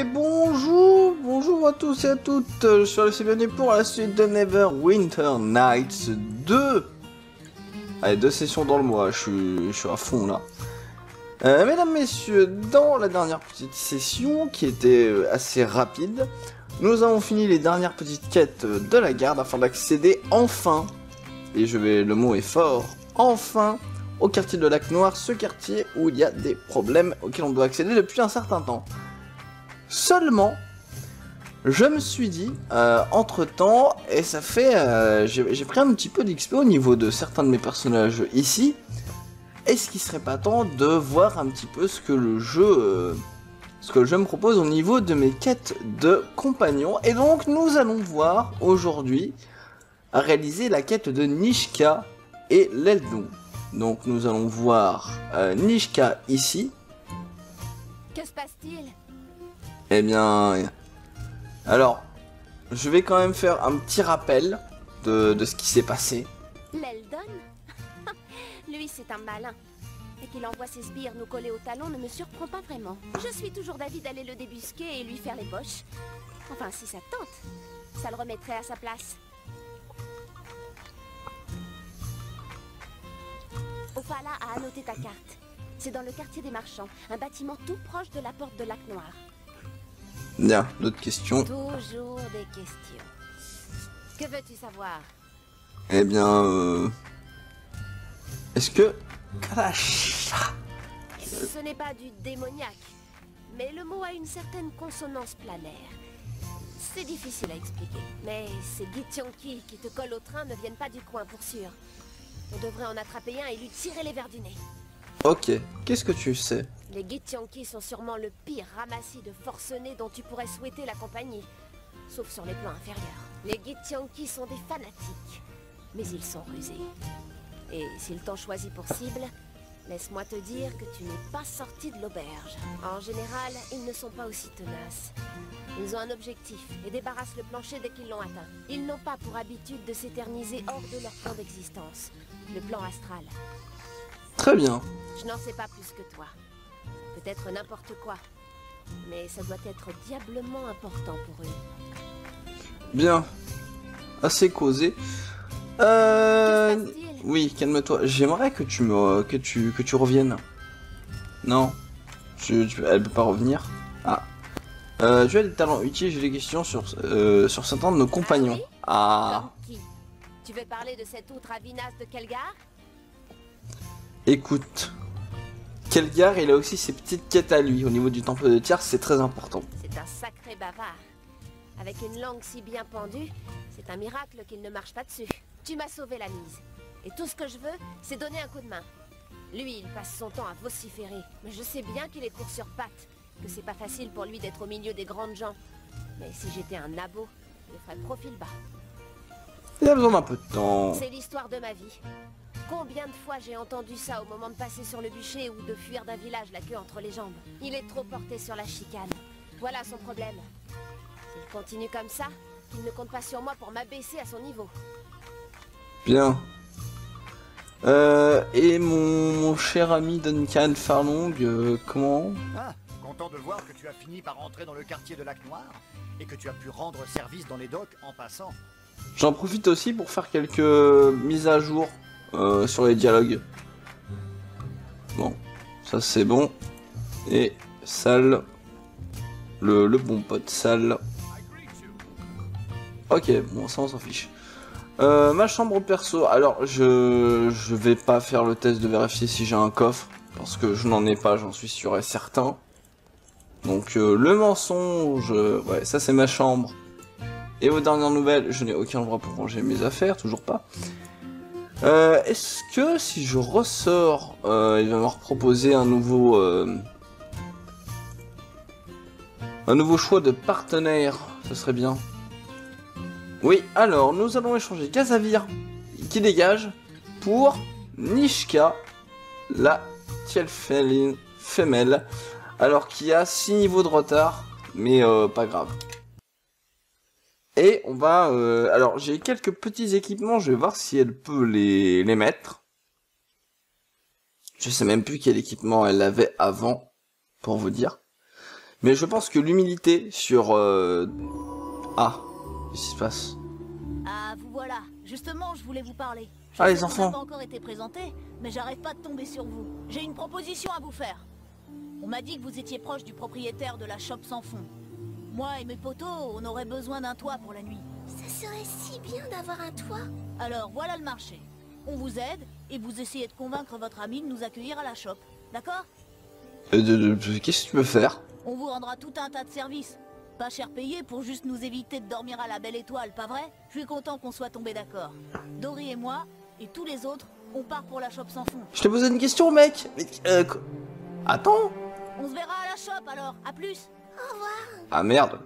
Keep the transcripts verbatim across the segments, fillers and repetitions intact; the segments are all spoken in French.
bonjour, bonjour à tous et à toutes, je suis Alexis, bienvenue pour la suite de Neverwinter Nights deux. Allez, deux sessions dans le mois, je suis, je suis à fond là. Euh, mesdames, messieurs, dans la dernière petite session, qui était assez rapide, nous avons fini les dernières petites quêtes de la garde afin d'accéder enfin, et je vais, le mot est fort, enfin, au quartier de Lac Noir, ce quartier où il y a des problèmes auxquels on doit accéder depuis un certain temps. Seulement, je me suis dit, euh, entre temps, et ça fait, euh, j'ai pris un petit peu d'X P au niveau de certains de mes personnages ici, est-ce qu'il serait pas temps de voir un petit peu ce que le jeu, euh, ce que le jeu me propose au niveau de mes quêtes de compagnons. Et donc nous allons voir aujourd'hui à réaliser la quête de Nishka et l'Eldon. Donc nous allons voir euh, Nishka ici. Que se passe-t-il? Eh bien, alors, je vais quand même faire un petit rappel de, de ce qui s'est passé. L'Eldon? Lui, c'est un malin. Et qu'il envoie ses sbires nous coller au talon ne me surprend pas vraiment. Je suis toujours d'avis d'aller le débusquer et lui faire les poches. Enfin, si ça tente, ça le remettrait à sa place. Ophala a annoté ta carte. C'est dans le quartier des marchands, un bâtiment tout proche de la porte de Lac Noir. Bien, d'autres questions? Toujours des questions. Que veux-tu savoir? Eh bien, euh... est-ce que... Kalash... Ce n'est pas du démoniaque, mais le mot a une certaine consonance planaire. C'est difficile à expliquer, mais ces Githyanki qui te collent au train ne viennent pas du coin pour sûr. On devrait en attraper un et lui tirer les vers du nez. Ok, qu'est-ce que tu sais? Les Githyanki sont sûrement le pire ramassis de forcenés dont tu pourrais souhaiter la compagnie, sauf sur les plans inférieurs. Les Githyanki sont des fanatiques, mais ils sont rusés. Et s'ils t'ont choisi pour cible, laisse-moi te dire que tu n'es pas sorti de l'auberge. En général, ils ne sont pas aussi tenaces. Ils ont un objectif et débarrassent le plancher dès qu'ils l'ont atteint. Ils n'ont pas pour habitude de s'éterniser hors de leur plan d'existence, le plan astral. Très bien. Je n'en sais pas plus que toi. Peut-être n'importe quoi. Mais ça doit être diablement important pour eux. Bien. Assez causé. Euh... Que se passe-t-il ? Oui, calme-toi. J'aimerais que tu me... que tu... que tu reviennes. Non. Je... tu- Elle peut pas revenir. Ah. Euh, tu as des talents utiles, j'ai des questions sur, euh, sur certains de nos compagnons. Ah. Comme qui ? Tu veux parler de cet outre Avinas de Kelgar ? Écoute. Kelgar, il a aussi ses petites quêtes à lui. Au niveau du temple de Tyr, c'est très important. C'est un sacré bavard. Avec une langue si bien pendue, c'est un miracle qu'il ne marche pas dessus. Tu m'as sauvé la mise. Et tout ce que je veux, c'est donner un coup de main. Lui, il passe son temps à vociférer. Mais je sais bien qu'il est court sur pattes. Que c'est pas facile pour lui d'être au milieu des grandes gens. Mais si j'étais un nabo, je le ferais profil bas. Il a besoin d'un peu de temps. C'est l'histoire de ma vie. Combien de fois j'ai entendu ça au moment de passer sur le bûcher ou de fuir d'un village la queue entre les jambes. Il est trop porté sur la chicane. Voilà son problème. S'il continue comme ça, il ne compte pas sur moi pour m'abaisser à son niveau. Bien. Euh, et mon, mon cher ami Duncan Farlong, euh, comment? Ah, content de voir que tu as fini par entrer dans le quartier de Lac Noir et que tu as pu rendre service dans les docks en passant. J'en profite aussi pour faire quelques mises à jour euh, sur les dialogues. Bon, ça c'est bon. Et Sal, le, le bon pote Sal. Ok, bon ça on s'en fiche. Euh, ma chambre perso, alors je je vais pas faire le test de vérifier si j'ai un coffre, parce que je n'en ai pas, j'en suis sûr et certain. Donc euh, le mensonge, euh, ouais ça c'est ma chambre. Et aux dernières nouvelles, je n'ai aucun endroit pour ranger mes affaires, toujours pas. Euh, Est-ce que si je ressors, euh, il va me proposer un nouveau... Euh, un nouveau choix de partenaire, ce serait bien. Oui, alors, nous allons échanger Gazavir, qui dégage, pour Nishka, la Tielfelin femelle, alors qui a six niveaux de retard, mais euh, pas grave. Et on va... Euh, alors, j'ai quelques petits équipements, je vais voir si elle peut les, les mettre. Je sais même plus quel équipement elle avait avant, pour vous dire. Mais je pense que l'humilité sur... Euh... Ah, qu'est-ce qui se passe? Ah, vous voilà. Justement, je voulais vous parler. Je Ah, sais les qu'on enfants. n'a pas encore été présenté, mais j'arrête pas de tomber sur vous. J'ai une proposition à vous faire. On m'a dit que vous étiez proche du propriétaire de la shop sans fond. Moi et mes potos, on aurait besoin d'un toit pour la nuit. Ça serait si bien d'avoir un toit. Alors, voilà le marché. On vous aide, et vous essayez de convaincre votre ami de nous accueillir à la shop. D'accord? Euh, de- de- de- Qu'est-ce que tu peux faire? On vous rendra tout un tas de services. Pas cher payé pour juste nous éviter de dormir à la belle étoile, pas vrai? Je suis content qu'on soit tombés d'accord. Dory et moi, et tous les autres, on part pour la shop sans fond. Je t'ai posé une question, mec. Mais, euh, qu- Attends. On se verra à la shop alors, à plus. Ah merde.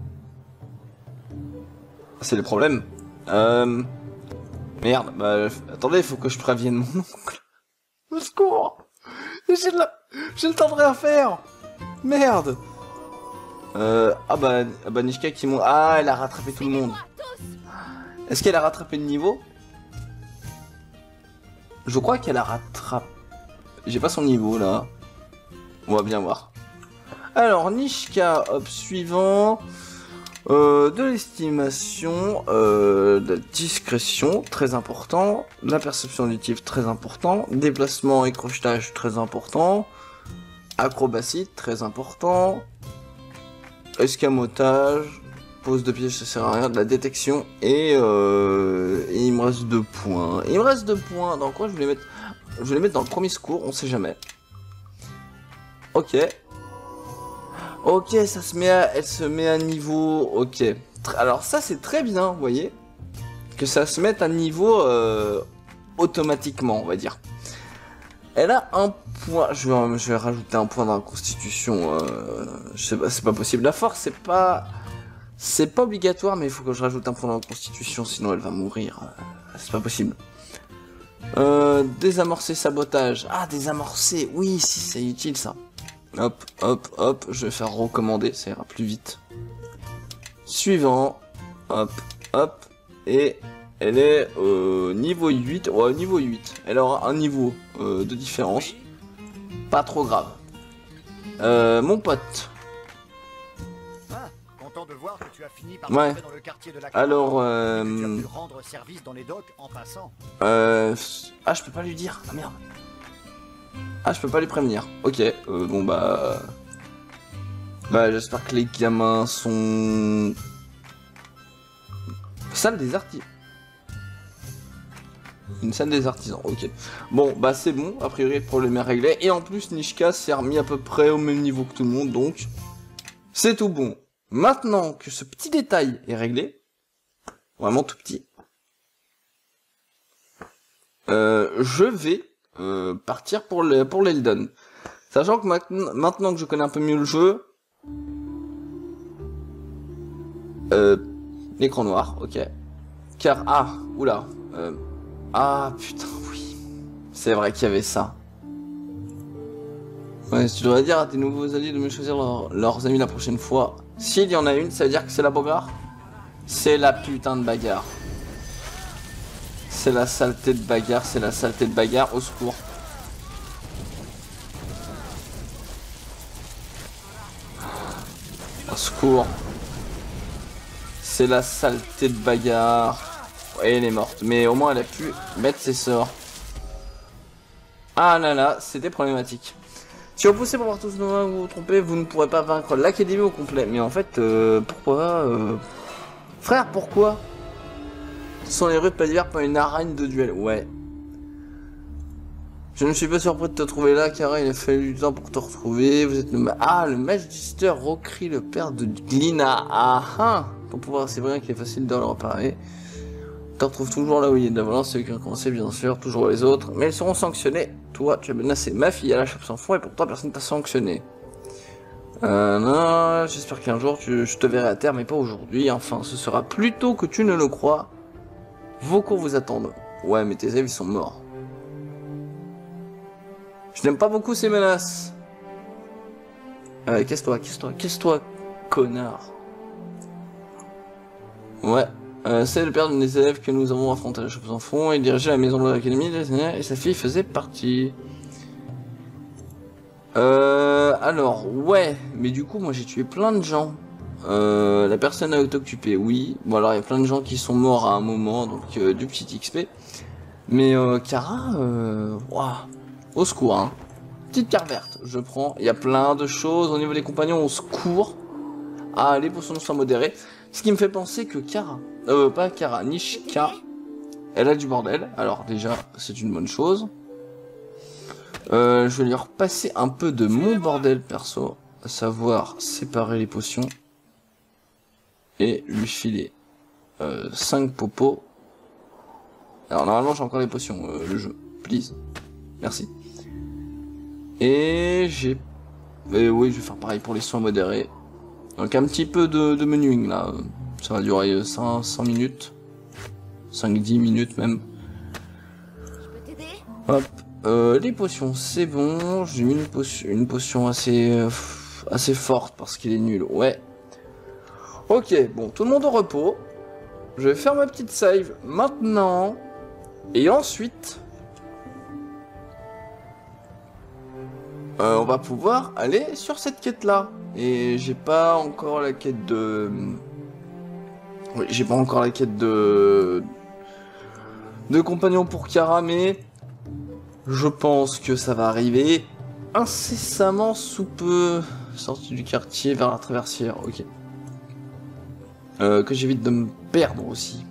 C'est le problème. Euh... Merde, bah... Attendez, faut que je prévienne mon oncle. Au secours. J'ai la... J'ai le temps de rien faire. Merde. Euh... Ah bah... Ah bah Nishka qui monte... Ah, elle a rattrapé tout le monde. Est-ce qu'elle a rattrapé le niveau? Je crois qu'elle a rattrapé... J'ai pas son niveau, là. On va bien voir. Alors, Nishka, hop, suivant... Euh, de l'estimation, euh, de la discrétion, très important, la perception auditive, très important, déplacement et crochetage, très important, acrobatie, très important, escamotage, pose de piège, ça sert à rien, de la détection, et, euh, et il me reste deux points. Il me reste deux points, dans quoi je vais les mettre? Je vais les mettre dans le premier secours, on sait jamais. Ok. Ok, ça se met à, elle se met à niveau, ok. Alors ça c'est très bien, vous voyez, que ça se mette à niveau euh, automatiquement, on va dire. Elle a un point, je vais, je vais rajouter un point dans la constitution, euh, je sais pas, c'est pas possible. La force c'est pas, c'est pas obligatoire, mais il faut que je rajoute un point dans la constitution, sinon elle va mourir, euh, c'est pas possible. Euh, désamorcer sabotage, ah désamorcer, oui si c'est utile ça. Hop, hop, hop, je vais faire recommander, ça ira plus vite. Suivant, hop, hop, et elle est au niveau huit, ouais, niveau huit. Elle aura un niveau euh, de différence, pas trop grave. Euh, mon pote. Ah, content de voir que tu as fini par Ouais. rentrer dans le quartier de la Alors, et que euh, tu as pu rendre service dans les docks en passant. euh, ah, je peux pas lui dire, ah merde. Ah, je peux pas lui prévenir. Ok, euh, bon bah... Bah, j'espère que les gamins sont... Salle des artisans. Une salle des artisans, ok. Bon, bah c'est bon, a priori le problème est réglé. Et en plus, Nishka s'est remis à peu près au même niveau que tout le monde, donc... C'est tout bon. Maintenant que ce petit détail est réglé, vraiment tout petit, euh, je vais... Euh, partir pour le, pour l'Eldon. Sachant que maintenant, maintenant que je connais un peu mieux le jeu, euh, l'écran noir, ok. Car ah, oula, euh, ah putain oui, c'est vrai qu'il y avait ça. Ouais, tu devrais dire à tes nouveaux alliés de me choisir leur, leurs amis la prochaine fois. S'il y en a une, ça veut dire que c'est la bagarre. C'est la putain de bagarre. C'est la saleté de bagarre, c'est la saleté de bagarre, au secours. Au secours. C'est la saleté de bagarre. Ouais, elle est morte, mais au moins elle a pu mettre ses sorts. Ah là là, c'était problématique. Si vous poussez pour voir tous nos vous vous trompez, vous ne pourrez pas vaincre l'académie au complet. Mais en fait, euh, pourquoi euh... Frère, pourquoi Ce sont les rues de Paliver pour une arène de duel. Ouais. Je ne suis pas surpris de te trouver là, car il a fallu du temps pour te retrouver. Vous êtes le ma... Ah, le Magister Rokri, le père de Glina. Ah ah. Pour pouvoir, c'est vrai qu'il est facile de le repérer. Tu te retrouves toujours là où il y a de la violence, ceux qui ont commencé, bien sûr, toujours les autres. Mais ils seront sanctionnés. Toi, tu as menacé ma fille à la chape sans fond, et pourtant personne t'a sanctionné. Euh, non, j'espère qu'un jour tu, je te verrai à terre, mais pas aujourd'hui. Enfin, ce sera plus tôt que tu ne le crois. Vos cours vous attendent. Ouais, mais tes élèves, ils sont morts. Je n'aime pas beaucoup ces menaces. Euh, casse-toi, casse-toi, casse-toi, connard. Ouais, euh, c'est le père d'une des élèves que nous avons affronté à la chape sans fond. Il dirigeait la maison de l'académie et sa fille faisait partie. Euh, alors, ouais, mais du coup, moi j'ai tué plein de gens. Euh, la personne a auto-occupé, oui. Bon, alors il y a plein de gens qui sont morts à un moment, donc euh, du petit X P. Mais euh, Kara, euh, waouh, au secours, hein. Petite carte verte, je prends. Il y a plein de choses au niveau des compagnons, on se court. Ah, les potions sont modérées. Ce qui me fait penser que Kara, euh, pas Kara, Nishka, elle a du bordel. Alors déjà, c'est une bonne chose. Euh, je vais lui repasser un peu de mon bordel perso, à savoir séparer les potions et lui filer euh, cinq popos. Alors normalement j'ai encore les potions, euh, le jeu, please, merci. Et j'ai... Et oui, je vais faire pareil pour les soins modérés. Donc un petit peu de, de menuing là, ça va durer cinq cents minutes, cinq dix minutes même. Je peux t'aider? Hop. Euh, les potions, c'est bon. J'ai mis une potion, une potion assez, euh, assez forte parce qu'il est nul. Ouais. Ok, bon, tout le monde au repos. Je vais faire ma petite save maintenant. Et ensuite, euh, on va pouvoir aller sur cette quête-là. Et j'ai pas encore la quête de... Oui, j'ai pas encore la quête de... de compagnon pour Kara, mais... je pense que ça va arriver incessamment sous peu. Sortie du quartier vers la traversière, ok. Euh, que j'évite de me perdre aussi.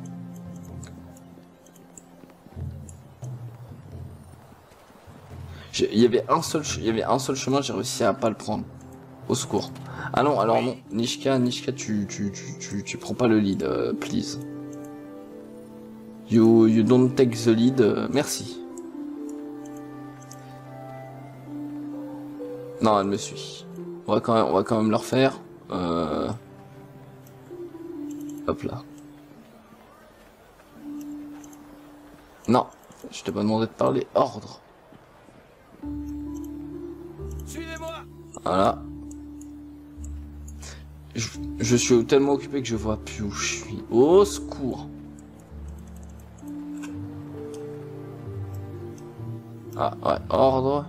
Il y avait un seul, il y avait un seul chemin, j'ai réussi à pas le prendre. Au secours. Ah non, alors non, Nishka, Nishka, tu, tu, tu, tu, tu prends pas le lead, uh, please. You, you don't take the lead, uh, merci. Non, elle me suit. On va quand même, on va quand même le refaire. Euh... Hop là. Non, je t'ai pas demandé de parler. Ordre. Suivez-moi. Voilà. Je, je suis tellement occupé que je vois plus où je suis. Au secours. Ah ouais, ordre.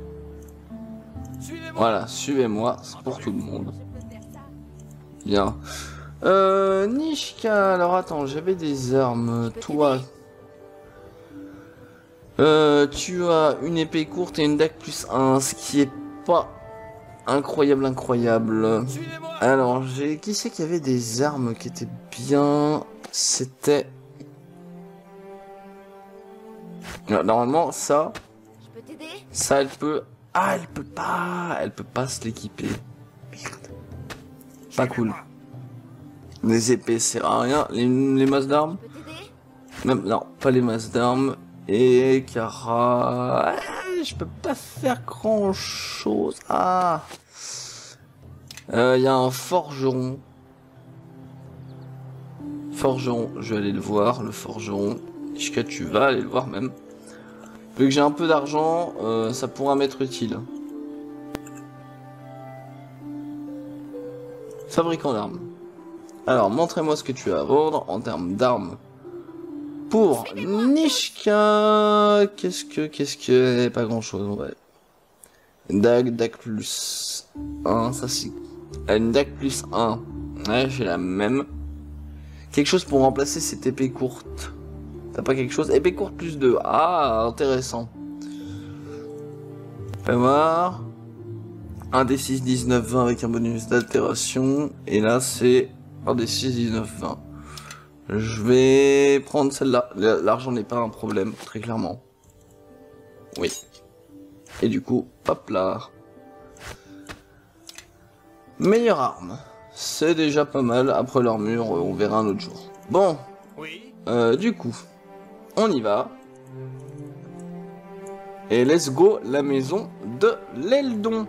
Voilà, suivez-moi, c'est pour tout le monde. Bien. Euh, Nishka, alors attends, j'avais des armes, toi. Euh, tu as une épée courte et une dague plus un, ce qui est pas incroyable, incroyable. Alors, j'ai... Qui c'est qu'il y avait des armes qui étaient bien... C'était... Normalement, ça... Je peux t'aider? Ça, elle peut... Ah, elle peut pas... Elle peut pas se l'équiper. Merde. Pas cool. Les épées, c'est rien. Les, les masses d'armes? Je peux t'aider? Même, non, pas les masses d'armes. Et Kara... Ah, je peux pas faire grand chose. Ah. Il euh, y a un forgeron. Forgeron, je vais aller le voir, le forgeron. Jusqu'à tu vas aller le voir même. Vu que j'ai un peu d'argent, euh, ça pourra m'être utile. Fabricant d'armes. Alors, montrez-moi ce que tu as à vendre en termes d'armes. Pour Nishka, qu'est-ce que, qu'est-ce que, pas grand chose, ouais. Dague, dague plus un, ça c'est... Une dague plus un, ouais, j'ai la même. Quelque chose pour remplacer cette épée courte. T'as pas quelque chose? Épée courte plus deux, ah, intéressant. Fais voir. un d six, dix-neuf, vingt avec un bonus d'altération. Et là c'est un d six, dix-neuf, vingt. Je vais prendre celle-là. L'argent n'est pas un problème, très clairement. Oui. Et du coup, hop là. Meilleure arme. C'est déjà pas mal. Après l'armure, on verra un autre jour. Bon. Oui. Euh, du coup, on y va. Et let's go, la maison de l'Eldon.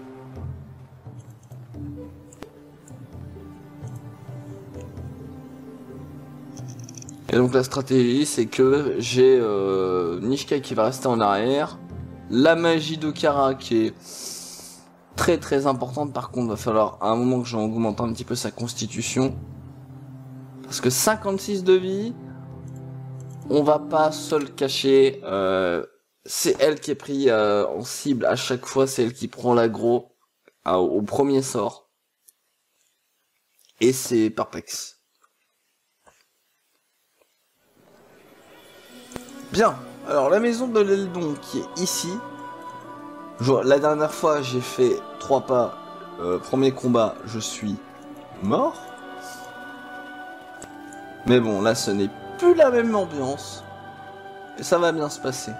Et donc la stratégie, c'est que j'ai euh, Nishka qui va rester en arrière. La magie de Kara qui est très très importante. Par contre, il va falloir à un moment que j'augmente un petit peu sa constitution. Parce que cinquante-six de vie, on va pas se le cacher. Euh, c'est elle qui est prise euh, en cible à chaque fois, c'est elle qui prend l'aggro euh, au premier sort. Et c'est perplexe. Bien, alors la maison de l'Eldon qui est ici. Genre, la dernière fois j'ai fait trois pas, euh, premier combat, je suis mort. Mais bon, là ce n'est plus la même ambiance. Et ça va bien se passer.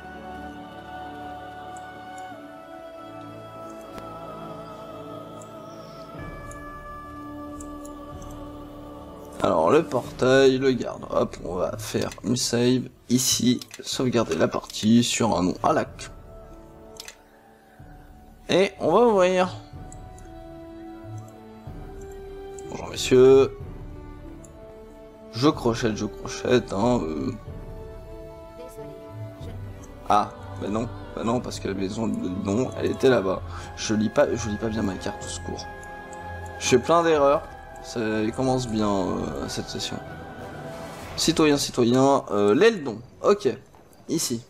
Alors le portail, le garde, hop, on va faire une save ici, sauvegarder la partie sur un nom à lac. Et on va ouvrir. Bonjour messieurs. Je crochette, je crochette, hein. Euh... Ah, bah non, bah non, parce que la maison de non, elle était là-bas. Je lis pas, je lis pas bien ma carte au secours. Je fais plein d'erreurs. Ça commence bien euh, cette session. Citoyen, citoyen, euh, l'Eldon. Ok, ici.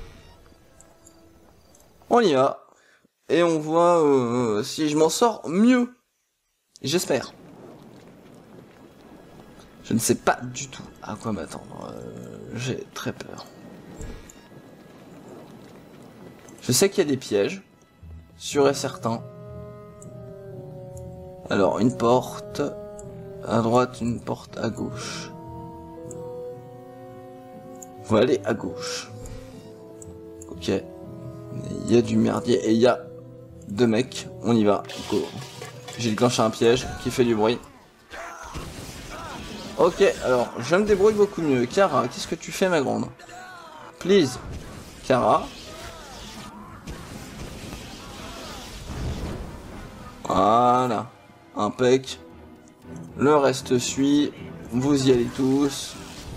On y va. Et on voit euh, si je m'en sors mieux. J'espère. Je ne sais pas du tout à quoi m'attendre. Euh, J'ai très peur. Je sais qu'il y a des pièges. Sûr et certain. Alors, une porte. À droite, une porte à gauche. On va aller à gauche. Ok. Il y a du merdier et il y a deux mecs. On y va. Go. J'ai déclenché un piège qui fait du bruit. Ok, alors, je me débrouille beaucoup mieux. Kara, qu'est-ce que tu fais, ma grande? Please. Kara. Voilà. Impec. Le reste suit. Vous y allez tous.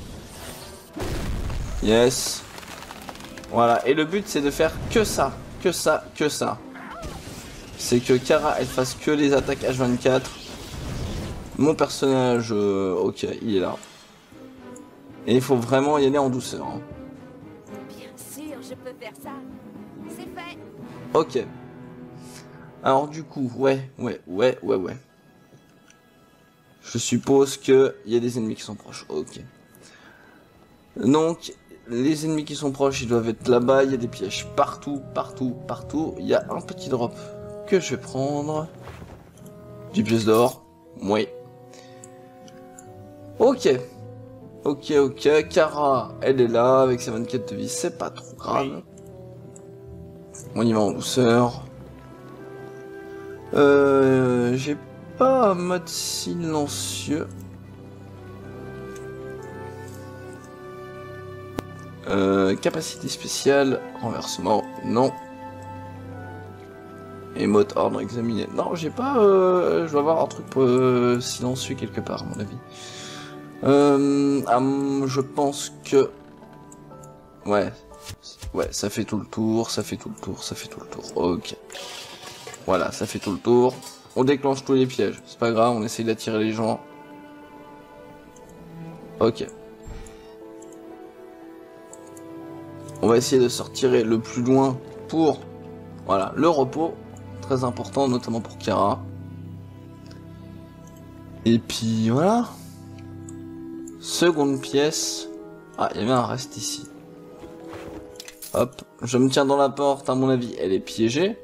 Yes. Voilà. Et le but, c'est de faire que ça. Que ça, que ça. C'est que Kara, elle fasse que les attaques H vingt-quatre. Mon personnage, euh, ok, il est là. Et il faut vraiment y aller en douceur. Hein. Bien sûr, je peux faire ça. C'est fait. Ok. Alors du coup, ouais, ouais, ouais, ouais, ouais. Je suppose que il y a des ennemis qui sont proches. Ok. Donc, les ennemis qui sont proches, ils doivent être là-bas. Il y a des pièges partout, partout, partout. Il y a un petit drop que je vais prendre. Du pièce d'or. Oui. Ok. Ok, ok. Kara, elle est là avec sa vingt-quatre de vie. C'est pas trop grave. On y va en douceur. Euh, j'ai pas un mode silencieux. Euh, capacité spéciale, renversement, non. Émote ordre examiné. Non, j'ai pas. Euh, je dois avoir un truc euh, silencieux quelque part, à mon avis. Euh, hum, je pense que. Ouais. Ouais, ça fait tout le tour, ça fait tout le tour, ça fait tout le tour. Ok. Voilà, ça fait tout le tour. On déclenche tous les pièges. C'est pas grave, on essaye d'attirer les gens. Ok. On va essayer de sortir le plus loin pour... Voilà, le repos. Très important, notamment pour Kara. Et puis, voilà. Seconde pièce. Ah, il y avait un reste ici. Hop, je me tiens dans la porte, à mon avis, elle est piégée.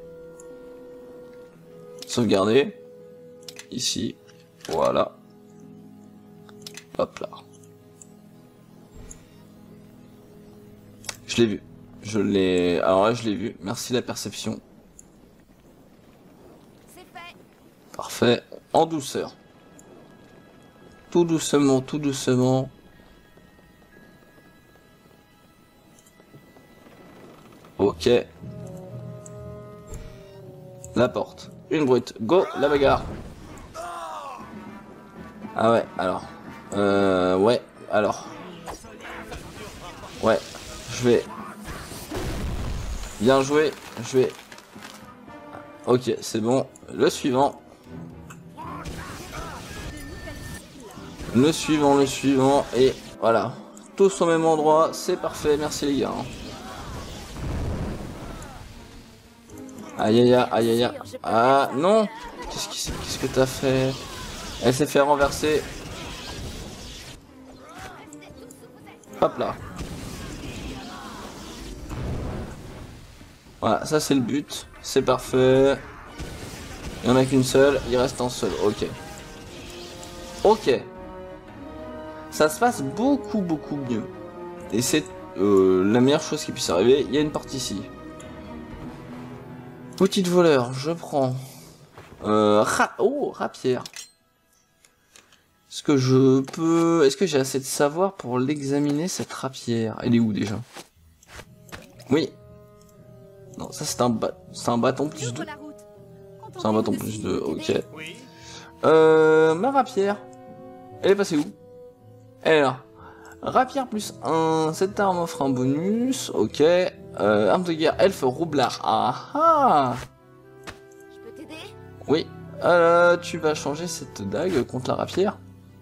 Sauvegarder. Ici. Voilà. Hop là. Je l'ai vu. Je l'ai... Alors là, je l'ai vu. Merci la perception. C'est fait. Parfait. En douceur. Tout doucement, tout doucement. Ok. La porte. Une brute. Go, la bagarre. Ah ouais, alors. Euh, ouais, alors. Ouais, je vais... Bien joué, je vais... Ok, c'est bon. Le suivant. Le suivant, le suivant. Et voilà. Tous au même endroit. C'est parfait. Merci les gars. Aïe aïe aïe aïe aïe. Ah non. Qu'est-ce qui qu'est-ce que t'as fait? Elle s'est fait renverser. Hop là. Voilà, ça c'est le but. C'est parfait. Il n'y en a qu'une seule, il reste un seul. Ok. Ok. Ça se passe beaucoup beaucoup mieux. Et c'est euh, la meilleure chose qui puisse arriver. Il y a une porte ici. Petite voleur, je prends. Euh, ra oh, rapière. Est-ce que je peux... Est-ce que j'ai assez de savoir pour l'examiner, cette rapière? Elle est où déjà? Oui. Non, ça c'est un, ba... un bâton plus deux. C'est un bâton plus deux, ok. Euh, ma rapière. Elle est passée où? Elle est là. Rapière plus un. Cette arme offre un bonus, ok. Euh, arme de guerre, elfe roublard. Ah ah. Je peux t'aider? Oui. Euh, tu vas changer cette dague contre la rapière.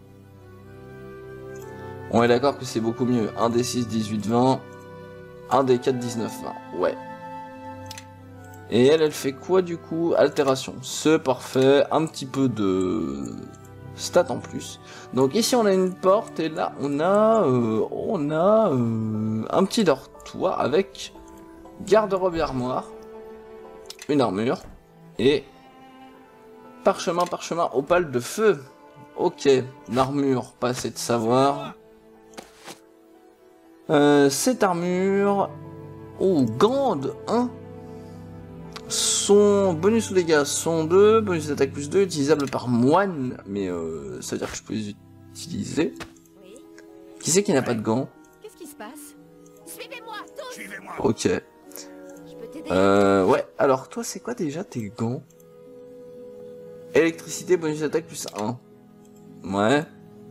On est d'accord que c'est beaucoup mieux. un des six, dix-huit, vingt. un des quatre, dix-neuf, vingt. Ouais. Et elle, elle fait quoi du coup? Altération. C'est parfait. Un petit peu de stats en plus. Donc ici on a une porte et là on a euh, on a euh, un petit dortoir avec garde-robe et armoire, une armure et parchemin parchemin opale de feu. Ok, l'armure, pas assez de savoir. Euh, cette armure, oh, grande, hein. Son bonus aux dégâts sont deux, bonus d'attaque plus deux, utilisable par moine, mais euh, ça veut dire que je peux les utiliser. Oui. Qui c'est qui n'a pas de gants? Qu'est-ce qui se passe? Suivez-moi, tous. Suivez-moi. Ok. Je peux t'aider? Euh, ouais, alors toi c'est quoi déjà tes gants? Électricité, bonus d'attaque plus un. Ouais.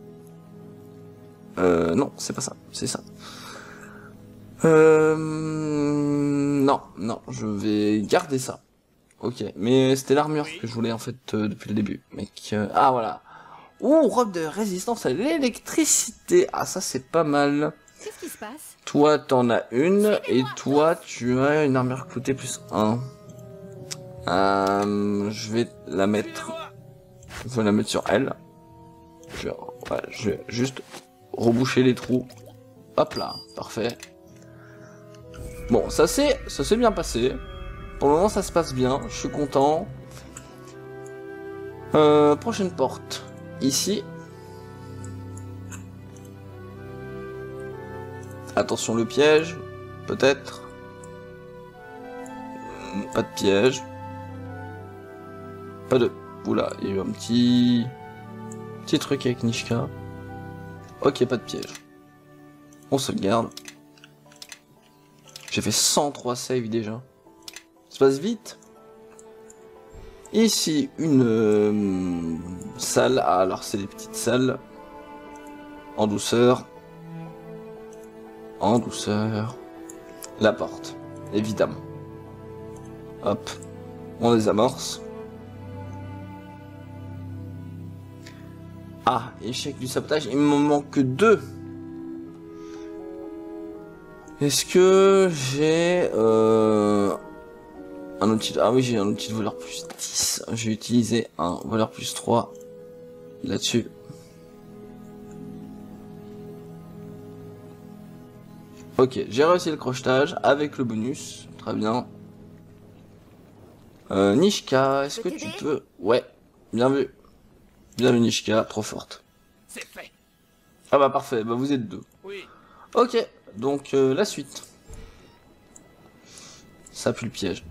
Euh, non, c'est pas ça, c'est ça. Euh... Non, non, je vais garder ça. Ok, mais c'était l'armure que je voulais en fait euh, depuis le début. Mec, euh... ah voilà. Ouh, robe de résistance à l'électricité. Ah ça c'est pas mal. Qu'est-ce qui se passe? Toi t'en as une et toi tu as une armure cloutée plus un. Euh, je vais la mettre. Je vais la mettre sur elle. Je vais, ouais, je vais juste reboucher les trous. Hop là, parfait. Bon, ça s'est ça s'est bien passé. Pour le moment, ça se passe bien. Je suis content. Euh, prochaine porte. Ici. Attention le piège. Peut-être. Pas de piège. Pas de... Oula, il y a eu un petit... Petit truc avec Nishka. Ok, pas de piège. On se garde. J'ai fait cent trois saves déjà. Ça se passe vite. Ici, une euh, salle. Ah, alors c'est des petites salles. En douceur. En douceur. La porte, évidemment. Hop. On les amorce. Ah, échec du sabotage. Il me manque deux. Est-ce que j'ai euh, un outil de... Ah oui, j'ai un outil de voleur plus dix. J'ai utilisé un voleur plus trois là-dessus. Ok, j'ai réussi le crochetage avec le bonus. Très bien. Euh, Nishka, est-ce que tu peux... Ouais, bien vu. Bien vu Nishka, trop forte. C'est fait. Ah bah parfait, bah vous êtes deux. Oui. Ok, donc euh, la suite. Ça pue le piège.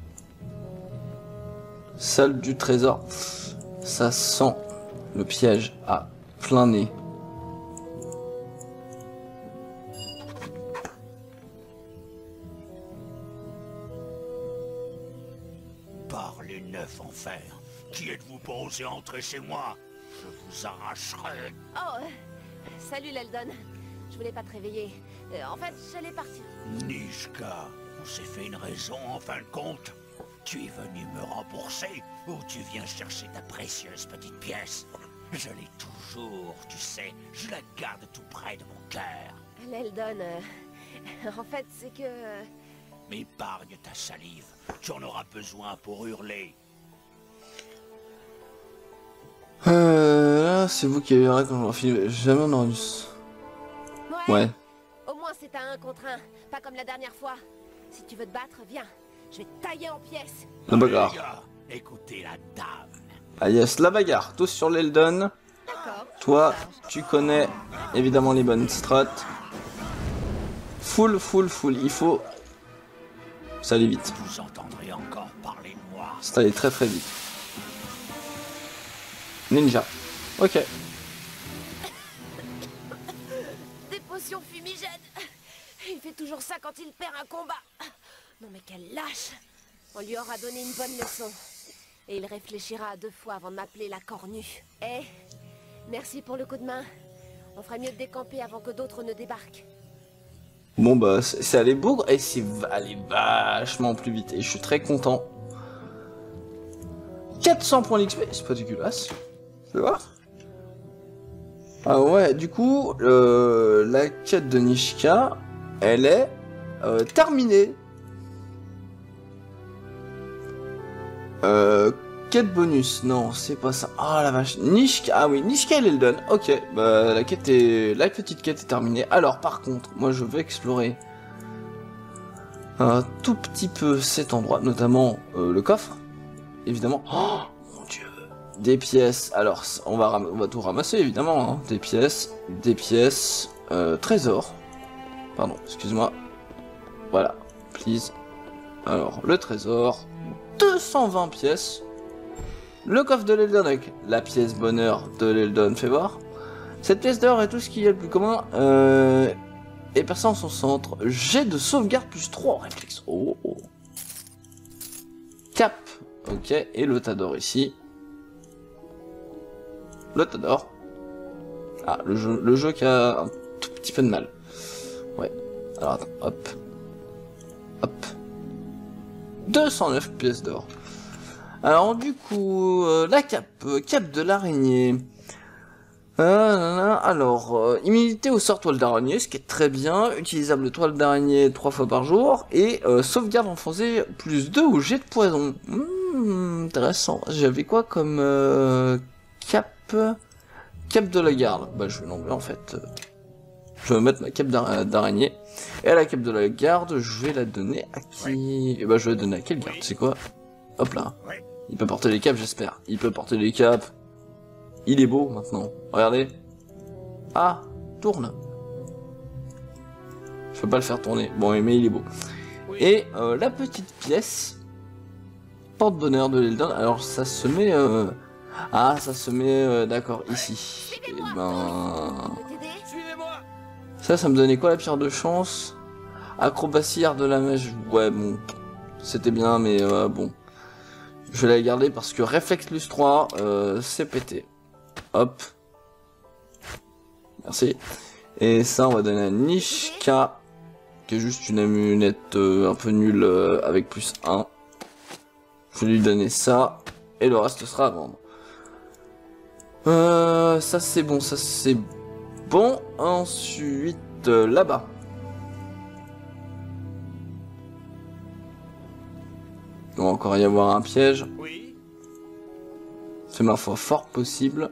Salle du trésor. Ça sent le piège à plein nez. Par les neuf enfers, qui êtes-vous pour oser entrer chez moi? Je vous arracherai. Oh, euh, salut Leldon. Je voulais pas te réveiller. Euh, en fait, j'allais partir. Nishka, on s'est fait une raison en fin de compte. Tu es venu me rembourser ou tu viens chercher ta précieuse petite pièce? Je l'ai toujours, tu sais, je la garde tout près de mon cœur. Leldon, euh, en fait, c'est que... Épargne ta salive. Tu en auras besoin pour hurler. Euh, là, c'est vous qui avez verré quand je refile. Jamais on aurait dû... Ouais. Ouais. Au moins c'est à un contre un, pas comme la dernière fois. Si tu veux te battre, viens. Je vais te tailler en pièces. La bagarre. Les gars, écoutez la dame. Ah yes, la bagarre. Tous sur l'Eldon. D'accord. Toi, tu connais évidemment les bonnes strats. Full, full, full. Il faut... Ça allait vite. Vous entendrez encore parler de moi. Ça allait très très vite. Ninja. Ok. Des potions fumigènes. Il fait toujours ça quand il perd un combat. Non mais quel lâche. On lui aura donné une bonne leçon. Et il réfléchira à deux fois avant de m'appeler la cornue. Eh, merci pour le coup de main. On ferait mieux de décamper avant que d'autres ne débarquent. Bon bah, c'est allé bougre et c'est allé vachement plus vite. Et je suis très content. quatre cents points d'X P, c'est pas dégueulasse. Tu vois? Ah ouais, du coup, euh, la quête de Nishka, elle est euh, terminée. Euh, quête bonus, non, c'est pas ça. Ah la vache, Nishka, ah oui, Nishka et l'Eldon. Ok, bah la quête est, la petite quête est terminée. Alors par contre, moi je vais explorer un tout petit peu cet endroit, notamment euh, le coffre, évidemment. Oh mon dieu, des pièces. Alors on va, on va tout ramasser évidemment, hein. Des pièces, des pièces, euh, trésor. Pardon, excuse-moi. Voilà, please. Alors le trésor. deux cent vingt pièces. Le coffre de l'Eldon avec la pièce bonheur de l'Eldon, fais voir. Cette pièce d'or est tout ce qu'il y a de plus commun. Euh, et perçant en son centre. Jet de sauvegarde plus trois réflexe. Oh, oh. Cap. Ok. Et le tas d'or ici. Le tas d'or. Ah, le jeu, le jeu qui a un tout petit peu de mal. Ouais. Alors attends, hop. Hop. deux cent neuf pièces d'or. Alors du coup, euh, la cape, euh, cape de l'araignée. Euh, alors, euh, immunité au sort toile d'araignée, ce qui est très bien. Utilisable toile d'araignée trois fois par jour. Et euh, sauvegarde enfoncée plus deux au jet de poison. Mmh, intéressant. J'avais quoi comme euh, cap Cape de la garde. Bah je vais l'enlever en fait. Je vais mettre ma cape d'araignée. Et à la cape de la garde, je vais la donner à qui? Et bah je vais la donner à quelle garde? C'est quoi? Hop là. Il peut porter les capes, j'espère. Il peut porter les capes. Il est beau maintenant. Regardez. Ah, tourne. Je peux pas le faire tourner. Bon, mais il est beau. Et euh, la petite pièce. Porte-bonheur de l'Eldon. Alors ça se met... Euh... Ah, ça se met... Euh, D'accord, ici. Et ben... Ça, ça me donnait quoi la pierre de chance? Acrobatie, art de la mèche. Ouais, bon. C'était bien, mais euh, bon. Je vais la garder parce que réflexe plus trois, euh, c'est pété. Hop. Merci. Et ça, on va donner à Nishka, qui est juste une amulette euh, un peu nulle euh, avec plus un. Je vais lui donner ça. Et le reste sera à vendre. Euh, ça c'est bon, ça c'est bon. Ensuite, euh, là-bas. Il va encore y avoir un piège. Oui. C'est ma foi fort possible.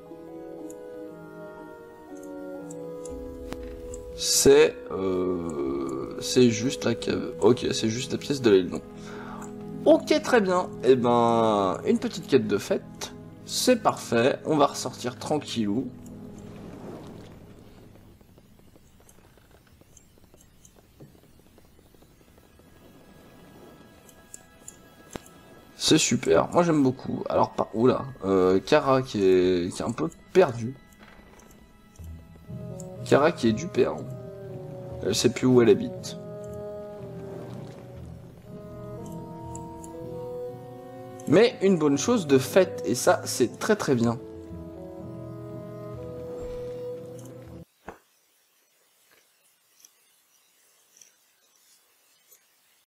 C'est... Euh, c'est juste la cave. Ok, c'est juste la pièce de l'Eldon. Ok, très bien. Et eh ben, une petite quête de fête. C'est parfait. On va ressortir tranquillou. C'est super, moi j'aime beaucoup. Alors par où là euh, Kara qui est... qui est un peu perdu. Kara qui est du père. Elle sait plus où elle habite. Mais une bonne chose de fait, et ça c'est très très bien.